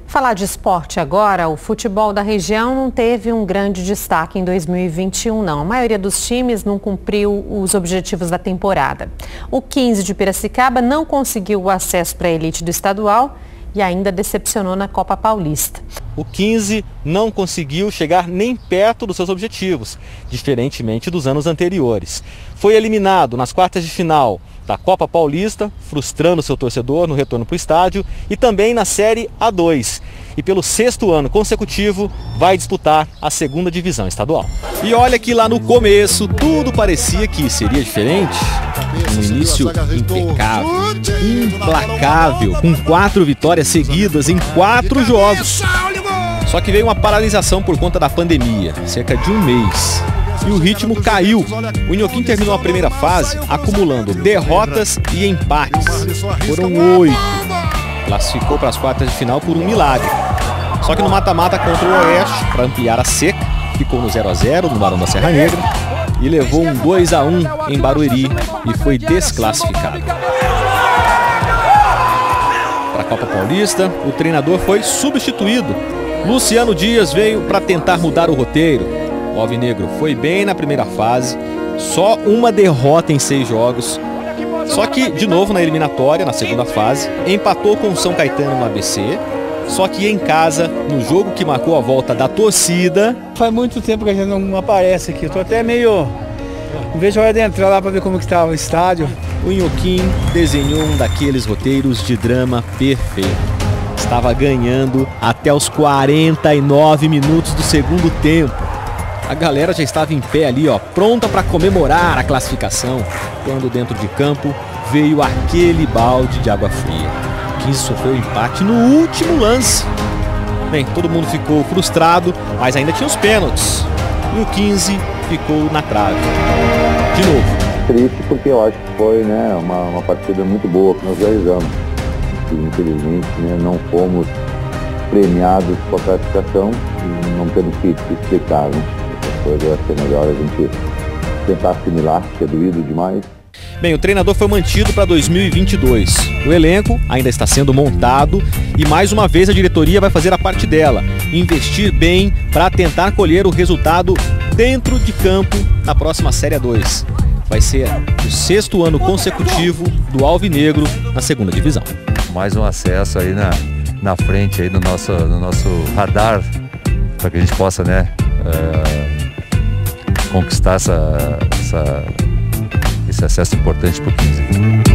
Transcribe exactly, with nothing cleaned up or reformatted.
Falar de esporte agora, o futebol da região não teve um grande destaque em dois mil e vinte e um, não. A maioria dos times não cumpriu os objetivos da temporada. O quinze de Piracicaba não conseguiu o acesso para a elite do estadual e ainda decepcionou na Copa Paulista. O quinze não conseguiu chegar nem perto dos seus objetivos, diferentemente dos anos anteriores. Foi eliminado nas quartas de final da Copa Paulista, frustrando seu torcedor no retorno para o estádio, e também na Série A dois. E pelo sexto ano consecutivo vai disputar a segunda divisão estadual. E olha que lá no começo tudo parecia que seria diferente. Um início impecável, implacável, com quatro vitórias seguidas em quatro jogos. Só que veio uma paralisação por conta da pandemia, cerca de um mês. E o ritmo caiu. O Inhoquim terminou a primeira fase acumulando derrotas e empates. Foram oito. Classificou para as quartas de final por um milagre. Só que no mata-mata contra o Oeste, para ampliar a seca, ficou no zero a zero no Barão da Serra Negra e levou um dois a um em Barueri e foi desclassificado. Para a Copa Paulista, o treinador foi substituído. Luciano Dias veio para tentar mudar o roteiro. O alvinegro foi bem na primeira fase, só uma derrota em seis jogos. Só que, de novo na eliminatória, na segunda fase, empatou com o São Caetano no A B C. Só que em casa, no jogo que marcou a volta da torcida... Faz muito tempo que a gente não aparece aqui, eu tô até meio... Não vejo a hora de entrar lá para ver como que tá o estádio. O Inhoquim desenhou um daqueles roteiros de drama perfeito. Estava ganhando até os quarenta e nove minutos do segundo tempo. A galera já estava em pé ali, ó, pronta para comemorar a classificação, quando dentro de campo veio aquele balde de água fria. O quinze sofreu empate no último lance. Bem, todo mundo ficou frustrado, mas ainda tinha os pênaltis. E o quinze ficou na trave. De novo. Triste porque eu acho que foi, né, uma, uma partida muito boa que nós realizamos. E, infelizmente, né, não fomos premiados com a classificação e não temos que explicar, né? Depois vai ser melhor a gente tentar assimilar, que é doído demais. Bem, o treinador foi mantido para dois mil e vinte e dois. O elenco ainda está sendo montado e mais uma vez a diretoria vai fazer a parte dela, investir bem para tentar colher o resultado dentro de campo na próxima Série A dois. Vai ser o sexto ano consecutivo do alvinegro na segunda divisão. Mais um acesso aí na, na frente aí no nosso, no nosso radar para que a gente possa, né, é, conquistar essa, essa, esse acesso importante para o quinze.